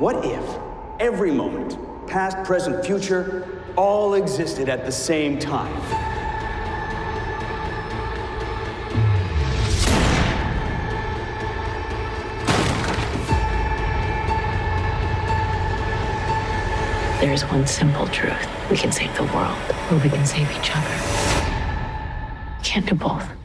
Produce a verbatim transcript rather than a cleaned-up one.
What if every moment, past, present, future, all existed at the same time? There is one simple truth. We can save the world, or we can save each other. We can't do both.